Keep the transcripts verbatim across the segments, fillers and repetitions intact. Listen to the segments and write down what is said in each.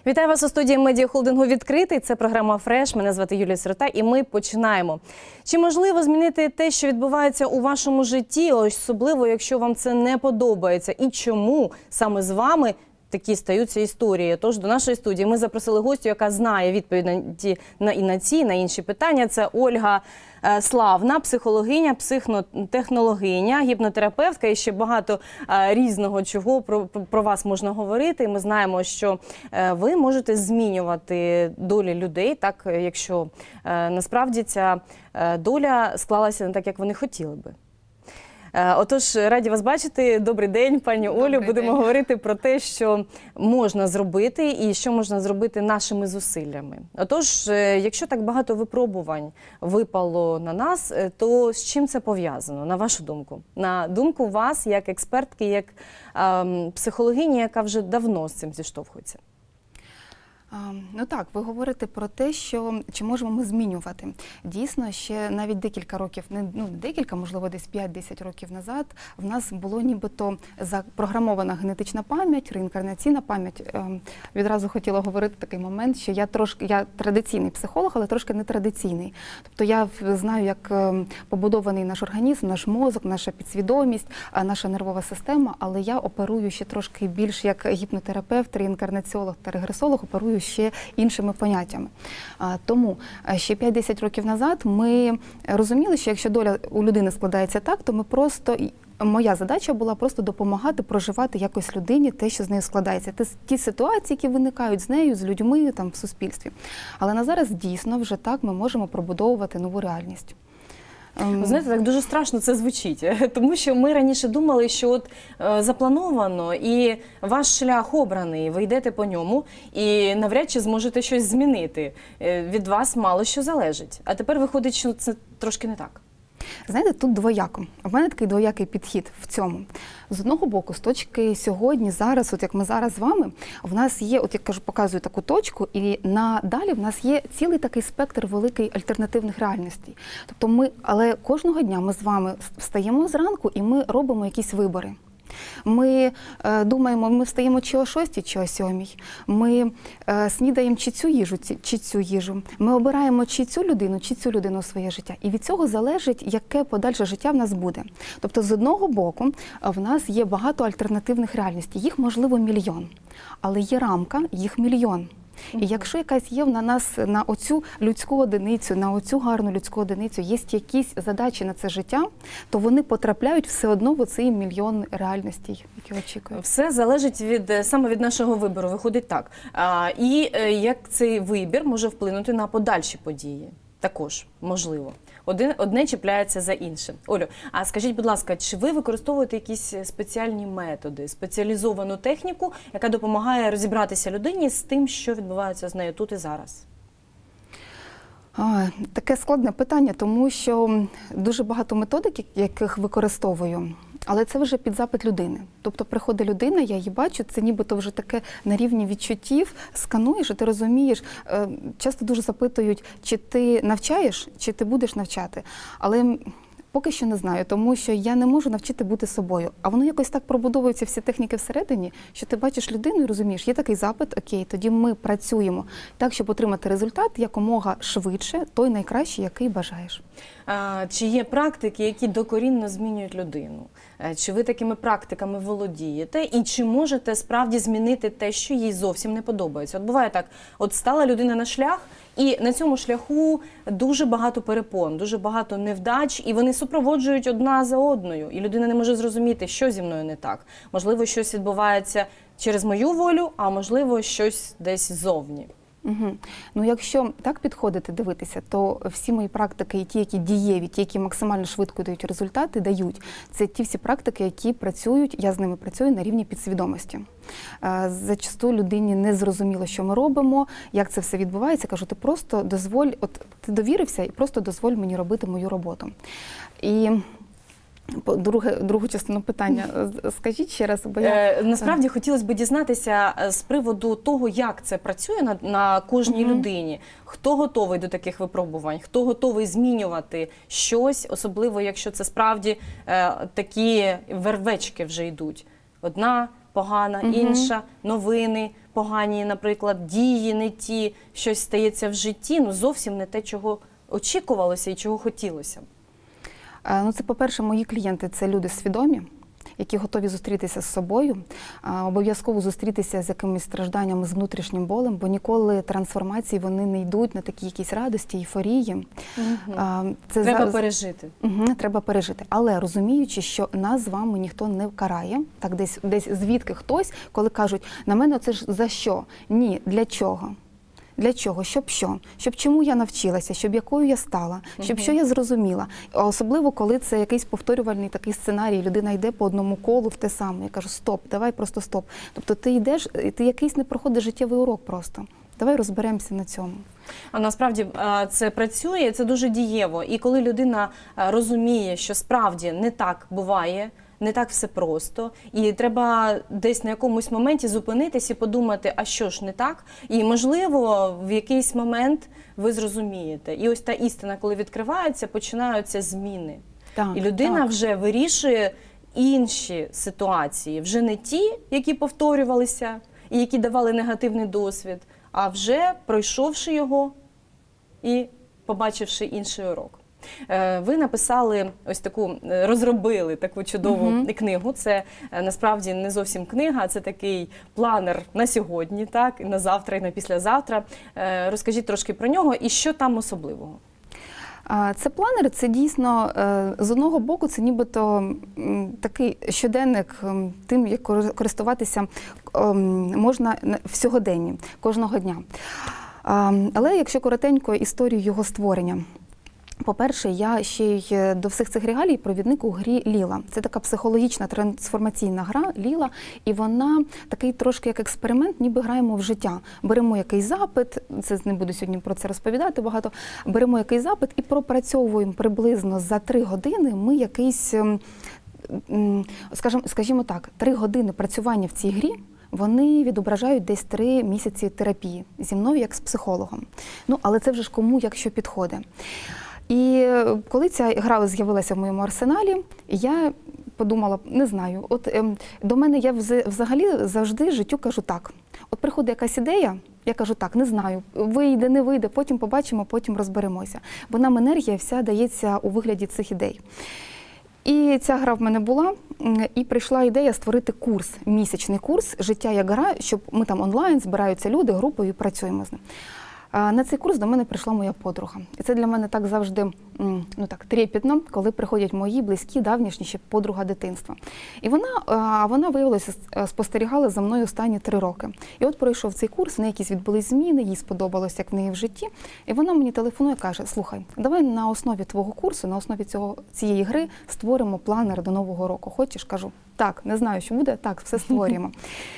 Вітаю вас у студії медіахолдингу «Відкритий». Це програма «Фреш». Мене звати Юлія Сирота і ми починаємо. Чи можливо змінити те, що відбувається у вашому житті, особливо, якщо вам це не подобається? І чому саме з вами такі стаються історії? Тож до нашої студії ми запросили гостю, яка знає відповідь на ті, на, і на ці, на інші питання. Це Ольга е, Славна, психологиня, психотехнологиня, гіпнотерапевтка і ще багато е, різного чого про, про, про вас можна говорити. Ми знаємо, що е, ви можете змінювати долі людей, так, якщо е, насправді ця е, доля склалася не так, як вони хотіли би. Отож, раді вас бачити. Добрий день, пані Олю. Добрий Будемо день. говорити про те, що можна зробити і що можна зробити нашими зусиллями. Отож, якщо так багато випробувань випало на нас, то з чим це пов'язано, на вашу думку? На думку вас, як експертки, як ем, психологині, яка вже давно з цим зіштовхується? Ну так, ви говорите про те, що чи можемо ми змінювати. Дійсно, ще навіть декілька років, не ну, декілька, можливо, десь п'ять-десять років назад, в нас було нібито запрограмована генетична пам'ять, реінкарнаційна пам'ять. Відразу хотіла говорити такий момент, що я трошки, я традиційний психолог, але трошки не традиційний. Тобто я знаю, як побудований наш організм, наш мозок, наша підсвідомість, наша нервова система, але я оперую ще трошки більш як гіпнотерапевт, реінкарнаціолог та регресолог, оперую ще іншими поняттями. Тому ще п'ять-десять років назад ми розуміли, що якщо доля у людини складається так, то ми просто, моя задача була просто допомагати проживати якось людині те, що з нею складається. Ті ситуації, які виникають з нею, з людьми там, в суспільстві. Але на зараз дійсно вже так ми можемо пробудовувати нову реальність. Ви знаєте, так дуже страшно це звучить, тому що ми раніше думали, що от е, заплановано і ваш шлях обраний, ви йдете по ньому і навряд чи зможете щось змінити. Е, від вас мало що залежить. А тепер виходить, що це трошки не так. Знаєте, тут двояко. У мене такий двоякий підхід в цьому. З одного боку, з точки сьогодні, зараз, от як ми зараз з вами, в нас є, от я кажу, показую таку точку, і надалі в нас є цілий такий спектр великий альтернативних реальностей. Тобто ми, але кожного дня ми з вами встаємо зранку і ми робимо якісь вибори. Ми е, думаємо, ми встаємо чи о шостій, чи о сьомій. Ми е, снідаємо чи цю їжу, чи цю їжу. Ми обираємо чи цю людину, чи цю людину у своє життя. І від цього залежить, яке подальше життя в нас буде. Тобто, з одного боку, в нас є багато альтернативних реальностей. Їх, можливо, мільйон. Але є рамка, їх мільйон. І якщо якась є на нас, на оцю людську одиницю, на оцю гарну людську одиницю, є якісь задачі на це життя, то вони потрапляють все одно в оцей мільйон реальностей, які очікують. Все залежить від, саме від нашого вибору, виходить так. А, і як цей вибір може вплинути на подальші події? Також, можливо. Один, одне чіпляється за інше. Олю, а скажіть, будь ласка, чи ви використовуєте якісь спеціальні методи, спеціалізовану техніку, яка допомагає розібратися людині з тим, що відбувається з нею тут і зараз? А, таке складне питання, тому що дуже багато методик, яких використовую, але це вже під запит людини. Тобто приходить людина, я її бачу, це нібито вже таке на рівні відчуттів, скануєш, і ти розумієш. Часто дуже запитують, чи ти навчаєш, чи ти будеш навчати. Але поки що не знаю, тому що я не можу навчити бути собою. А воно якось так пробудовуються всі техніки всередині, що ти бачиш людину і розумієш, є такий запит, окей, тоді ми працюємо так, щоб отримати результат якомога швидше, той найкращий, який бажаєш. А, чи є практики, які докорінно змінюють людину? Чи ви такими практиками володієте? І чи можете справді змінити те, що їй зовсім не подобається? От буває так, от стала людина на шлях, і на цьому шляху дуже багато перепон, дуже багато невдач, і вони супроводжують одна за одною. І людина не може зрозуміти, що зі мною не так. Можливо, щось відбувається через мою волю, а можливо, щось десь ззовні. Угу. Ну, якщо так підходити, дивитися, то всі мої практики, ті, які дієві, ті, які максимально швидко дають результати, дають. Це ті всі практики, які працюють, я з ними працюю на рівні підсвідомості. Зачасту людині не зрозуміло, що ми робимо, як це все відбувається. Кажу, ти просто дозволь, от ти довірився і просто дозволь мені робити мою роботу. І Друге, другу частину питання скажіть ще раз. Бо я... е, насправді хотілося б дізнатися з приводу того, як це працює на, на кожній uh-huh. людині. Хто готовий до таких випробувань, хто готовий змінювати щось, особливо якщо це справді е, такі вервечки вже йдуть. Одна погана, Мгм. інша новини погані, наприклад, дії не ті, щось стається в житті, ну зовсім не те, чого очікувалося і чого хотілося. Е, Ну, це, по-перше, мої клієнти – це люди свідомі, які готові зустрітися з собою, а, обов'язково зустрітися з якимись стражданнями, з внутрішнім болем, бо ніколи трансформації вони не йдуть на такі якісь радості, ейфорії. А, Це Треба зараз- пережити. Угу, треба пережити. Але розуміючи, що нас з вами ніхто не карає, так десь, десь звідки хтось, коли кажуть, на мене це ж за що? Ні, для чого? Для чого? Щоб що? Щоб чому я навчилася, щоб якою я стала, щоб Мгм. що я зрозуміла. А особливо, коли це якийсь повторювальний такий сценарій, людина йде по одному колу в те саме. Я кажу, стоп, давай просто стоп. Тобто ти йдеш, і ти якийсь не проходиш життєвий урок просто. Давай розберемося на цьому. А насправді е, це працює, це дуже дієво. І коли людина е, розуміє, що справді не так буває, не так все просто, і треба десь на якомусь моменті зупинитись і подумати, а що ж не так? І, можливо, в якийсь момент ви зрозумієте. І ось та істина, коли відкривається, починаються зміни. Так, І людина так. вже вирішує інші ситуації, вже не ті, які повторювалися і які давали негативний досвід, а вже пройшовши його і побачивши інший урок. Е, Ви написали ось таку, е, розробили таку чудову Мгм. книгу. Це е, насправді не зовсім книга, а це такий планер на сьогодні, так, і на завтра, і на післязавтра. Е, Розкажіть трошки про нього і що там особливого. А, Це планер, це дійсно, е, з одного боку, це нібито м, такий щоденник м, тим, як кор- користуватися ем, можна на- в сьогоденні, кожного дня. А, Але якщо коротенько історію його створення. По-перше, я ще й до всіх цих регалій провідник у грі Ліла. Це така психологічна трансформаційна гра Ліла, і вона такий трошки як експеримент, ніби граємо в життя. Беремо якийсь запит, це не буду сьогодні про це розповідати багато, беремо якийсь запит і пропрацьовуємо приблизно за три години ми якийсь, ем, м, скажімо, скажімо так, три години працювання в цій грі, вони відображають десь три місяці терапії зі мною як з психологом. Ну, але це вже ж кому якщо підходить. І коли ця гра з'явилася в моєму арсеналі, я подумала, не знаю, от ем, до мене я вз- взагалі завжди життю кажу так. От приходить якась ідея, я кажу так, не знаю, вийде, не вийде, потім побачимо, потім розберемося. Бо нам енергія вся дається у вигляді цих ідей. І ця гра в мене була, м, і прийшла ідея створити курс, місячний курс «Життя як гра», щоб ми там онлайн, збираються люди, групою і працюємо з ним. А На цей курс до мене прийшла моя подруга. І це для мене так завжди, м, ну так, трепетно, коли приходять мої близькі, давнішні ще подруга дитинства. І вона, а, вона виявилося, с- спостерігала за мною останні три роки. І от пройшов цей курс, в неї якісь відбулись зміни, їй сподобалось, як в неї в житті. І вона мені телефонує і каже, слухай, давай на основі твого курсу, на основі цього, цієї гри створимо планер до Нового року. Хочеш? Кажу, так, не знаю, що буде, так, все створюємо.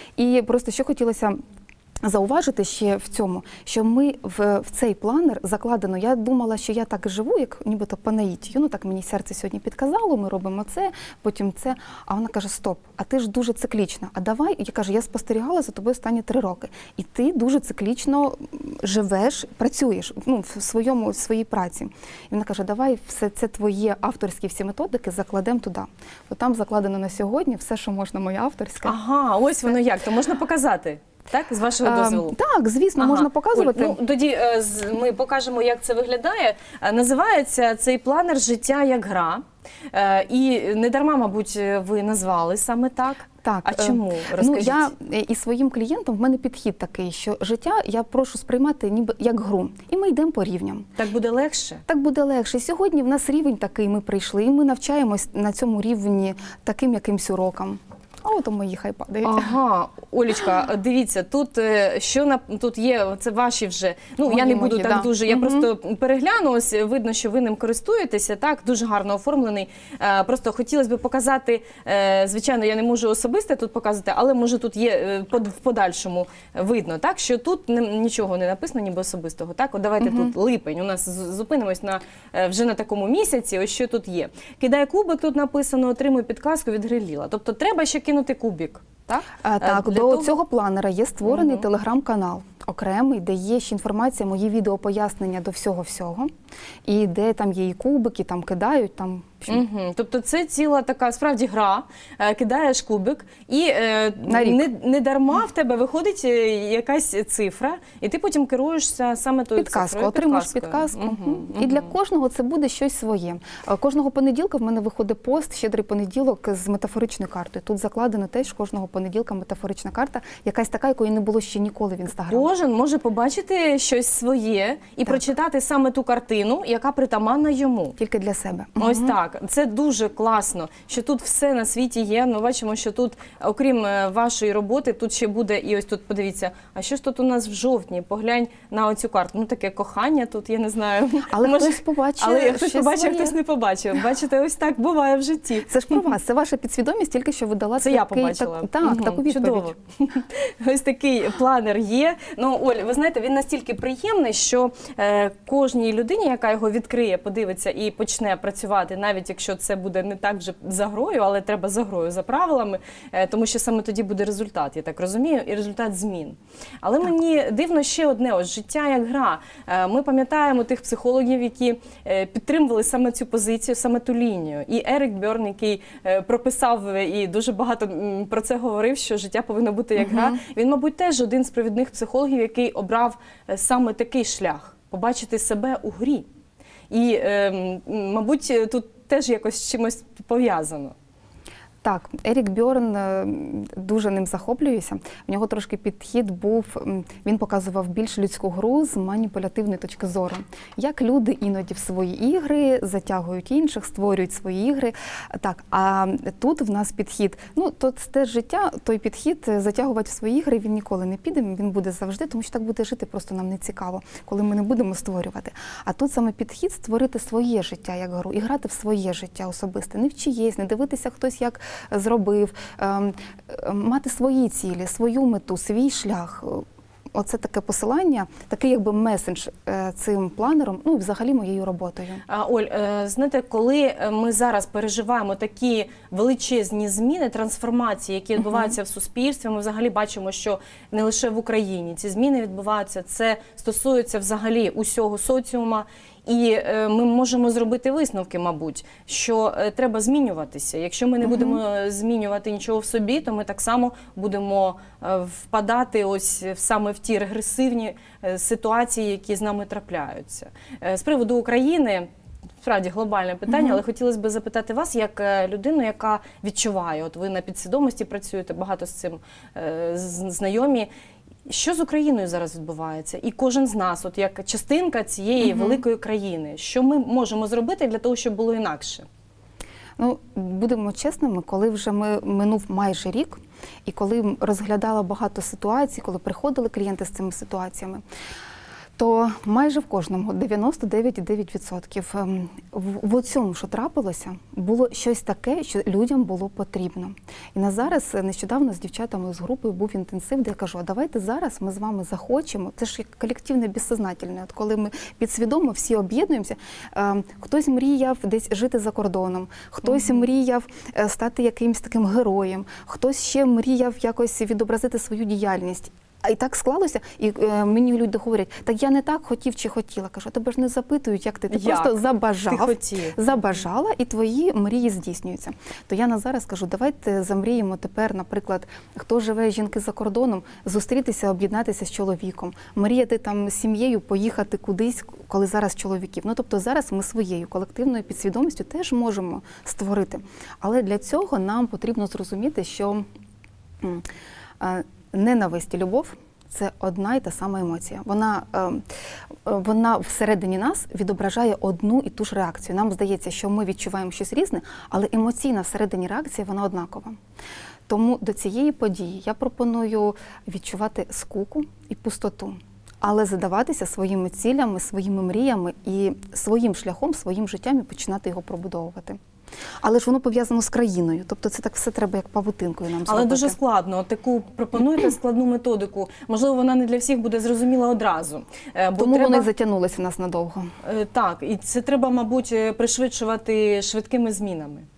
І просто що хотілося зауважити ще в цьому, що ми в, в цей планер закладено, я думала, що я так живу, як нібито по наїттю. Ну так мені серце сьогодні підказало, ми робимо це, потім це. А вона каже, стоп, а ти ж дуже циклічна. А давай, я кажу, я спостерігала за тобою останні три роки. І ти дуже циклічно живеш, працюєш ну, в своєму, в своїй праці. І вона каже, давай все це твої авторські всі методики закладемо туди. Бо там закладено на сьогодні все, що можна, моє авторське. Ага, ось воно як, то можна показати. Так, з вашого дозволу? Ем, Так, звісно, Ага. можна показувати. Оль, ну, тоді е, з- ми покажемо, як це виглядає. Е, Називається цей планер «Життя як гра». Е, І не дарма, мабуть, ви назвали саме так. Так, А е, чому? Ну, Розкажіть. я е, і своїм клієнтам, в мене підхід такий, що життя я прошу сприймати ніби як гру. І ми йдемо по рівням. Так буде легше? Так буде легше. Сьогодні в нас рівень такий, ми прийшли, і ми навчаємось на цьому рівні таким якимсь урокам. А от у мої хай падають. Ага, Олечка, дивіться, тут е, що на тут є, це ваші вже. Ну Мої, я не буду мої, так да. дуже. Я Мгм. просто перегляну. Ось видно, що ви ним користуєтеся. Так, дуже гарно оформлений. Е, Просто хотілося б показати. е, Звичайно, я не можу особисто тут показувати, але може тут є е, под- в подальшому видно, так що тут не- нічого не написано, ніби особистого. Так, от давайте Мгм. тут липень. У нас з- зупинимось на е, вже на такому місяці. Ось що тут є. Кидає кубик, тут написано, отримуй підказку від гри Ліла. Тобто треба ще кинути кубик. Так, А, Е, так, для до того- цього планера є створений Мгм. телеграм-канал. окремий, де є ще інформація, мої відео пояснення до всього-всього, і де там є і кубики, там кидають, там... Угу. Тобто це ціла така, справді, гра, е, кидаєш кубик, і е, не, не дарма в тебе виходить якась цифра, і ти потім керуєшся саме тою підказку, цифрою. Отримуєш підказку. Угу. Угу. І для кожного це буде щось своє. Кожного понеділка в мене виходить пост «Щедрий понеділок» з метафоричною картою. Тут закладено теж кожного понеділка метафорична карта, якась така, якої не було ще ніколи в Інстаграмі. Кожен може побачити щось своє і так. прочитати саме ту картину, яка притаманна йому. Тільки для себе. Ось угу. так. Це дуже класно, що тут все на світі є. Ми бачимо, що тут, окрім вашої роботи, тут ще буде, і ось тут, подивіться, а що ж тут у нас в жовтні? Поглянь на оцю карту. Ну, таке кохання тут, я не знаю. Але Може, хтось побачив. Але хтось побачив, своє. хтось не побачив. Бачите, ось так буває в житті. Це ж про вас, це ваша підсвідомість, тільки що ви дала це такий, я побачила. Так, так угу, таку відповідь. Чудово. Ось такий планер є. Ну, Оль, ви знаєте, він настільки приємний, що е, кожній людині, яка його відкриє, подивиться і почне працювати, навіть якщо це буде не так вже за грою, але треба за грою, за правилами, тому що саме тоді буде результат, я так розумію, і результат змін. Але так. мені дивно ще одне, ось життя як гра. Ми пам'ятаємо тих психологів, які підтримували саме цю позицію, саме ту лінію. І Ерік Бьорн, який прописав і дуже багато про це говорив, що життя повинно бути як угу. гра. Він, мабуть, теж один з провідних психологів, який обрав саме такий шлях – побачити себе у грі. І, мабуть, тут теж якось з чимось пов'язано. Так, Ерік Бьорн, дуже ним захоплююся. В нього трошки підхід був, він показував більш людську гру з маніпулятивної точки зору. Як люди іноді в свої ігри затягують інших, створюють свої ігри. Так, а тут в нас підхід, ну, то це життя, той підхід затягувати в свої ігри, він ніколи не піде, він буде завжди, тому що так буде жити просто нам не цікаво, коли ми не будемо створювати. А тут саме підхід створити своє життя як гру і грати в своє життя особисте, не в чиєсь, не дивитися хтось як зробив, мати свої цілі, свою мету, свій шлях. Оце таке посилання, такий якби месендж цим планером, ну і взагалі моєю роботою. А, Оль, знаєте, коли ми зараз переживаємо такі величезні зміни, трансформації, які відбуваються uh-huh. в суспільстві, ми взагалі бачимо, що не лише в Україні ці зміни відбуваються, це стосується взагалі усього соціума. І е, ми можемо зробити висновки, мабуть, що е, треба змінюватися. Якщо ми не будемо uh-huh. змінювати нічого в собі, то ми так само будемо е, впадати ось саме в ті регресивні е, ситуації, які з нами трапляються. Е, з приводу України, справді глобальне питання, uh-huh. але хотілося б запитати вас, як людину, яка відчуває, от ви на підсвідомості працюєте, багато з цим е, знайомі. Що з Україною зараз відбувається? І кожен з нас, от як частинка цієї угу. великої країни, що ми можемо зробити для того, щоб було інакше? Ну, будемо чесними, коли вже ми минув майже рік, і коли розглядала багато ситуацій, коли приходили клієнти з цими ситуаціями, то майже в кожному, дев'яносто дев'ять цілих дев'ять десятих відсотків, в, в цьому, що трапилося, було щось таке, що людям було потрібно. І на зараз, нещодавно з дівчатами з групою був інтенсив, де я кажу, а давайте зараз ми з вами захочемо, це ж як колективне безсознательне, от коли ми підсвідомо всі об'єднуємося, е, хтось мріяв десь жити за кордоном, хтось угу. мріяв стати якимось таким героєм, хтось ще мріяв якось відобразити свою діяльність. А і так склалося, і е, мені люди говорять, так я не так хотів чи хотіла. Кажу, тебе ж не запитують, як ти, ти як? Просто забажав, ти забажала, і твої мрії здійснюються. То я на зараз кажу, давайте замріємо тепер, наприклад, хто живе, жінки за кордоном, зустрітися, об'єднатися з чоловіком, мріяти там з сім'єю, поїхати кудись, коли зараз чоловіків. Ну, тобто зараз ми своєю колективною підсвідомістю теж можемо створити. Але для цього нам потрібно зрозуміти, що е, ненависть і любов – це одна і та сама емоція. Вона, вона всередині нас відображає одну і ту ж реакцію. Нам здається, що ми відчуваємо щось різне, але емоційна всередині реакція, вона однакова. Тому до цієї події я пропоную відчувати скуку і пустоту, але задаватися своїми цілями, своїми мріями і своїм шляхом, своїм життям і починати його пробудовувати. Але ж воно пов'язано з країною, тобто це так все треба як павутинкою нам зробити. Але дуже складно. Таку пропонуєте складну методику. Можливо, вона не для всіх буде зрозуміла одразу. Бо Тому треба... вони затягнулися в нас надовго. Так, і це треба, мабуть, пришвидшувати швидкими змінами.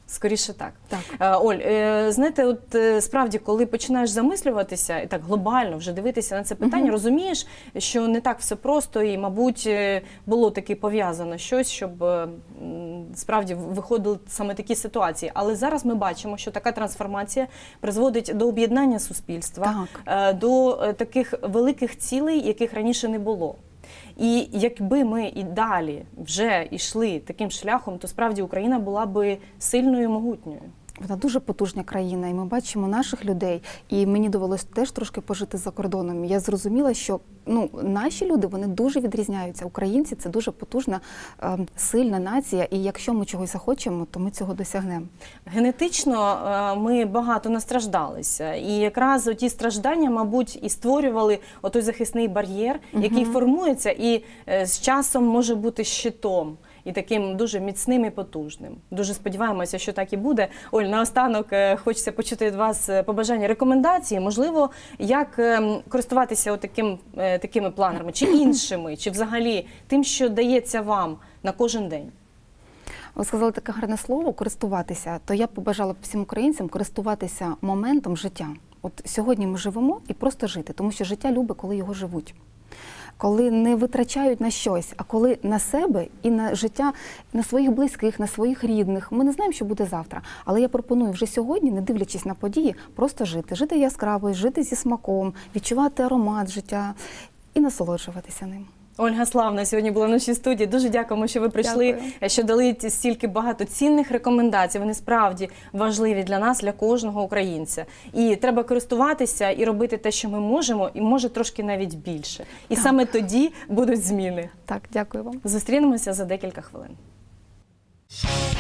Скоріше так. Так. Е, Оль, е, знаєте, от е, справді, коли починаєш замислюватися і так глобально вже дивитися на це питання, Мгм. розумієш, що не так все просто і, мабуть, е, було таки пов'язано щось, щоб е, м, справді виходили саме такі ситуації. Але зараз ми бачимо, що така трансформація призводить до об'єднання суспільства, Так. е, до е, таких великих цілей, яких раніше не було. І якби ми і далі вже йшли таким шляхом, то справді Україна була би сильною і могутньою. Вона дуже потужна країна, і ми бачимо наших людей. І мені довелося теж трошки пожити за кордоном. Я зрозуміла, що ну, наші люди, вони дуже відрізняються. Українці – це дуже потужна, е, сильна нація, і якщо ми чогось захочемо, то ми цього досягнемо. Генетично е, ми багато настраждалися. І якраз ті страждання, мабуть, і створювали отой захисний бар'єр, який Мгм. формується і е, з часом може бути щитом. І таким дуже міцним і потужним. Дуже сподіваємося, що так і буде. Оль, наостанок е, хочеться почути від вас е, побажання, рекомендації, можливо, як е, користуватися отаким, е, такими планерами, чи іншими, чи взагалі тим, що дається вам на кожен день. Ви сказали таке гарне слово «користуватися», то я б побажала б всім українцям користуватися моментом життя. От сьогодні ми живемо і просто жити, тому що життя любить, коли його живуть. Коли не витрачають на щось, а коли на себе і на життя, на своїх близьких, на своїх рідних. Ми не знаємо, що буде завтра. Але я пропоную вже сьогодні, не дивлячись на події, просто жити. Жити яскраво, жити зі смаком, відчувати аромат життя і насолоджуватися ним. Ольга Славна сьогодні була в нашій студії. Дуже дякуємо, що ви прийшли, Дякую. що дали стільки багато цінних рекомендацій. Вони справді важливі для нас, для кожного українця. І треба користуватися і робити те, що ми можемо, і може трошки навіть більше. І Так. саме тоді будуть зміни. Так, дякую вам. Зустрінемося за декілька хвилин.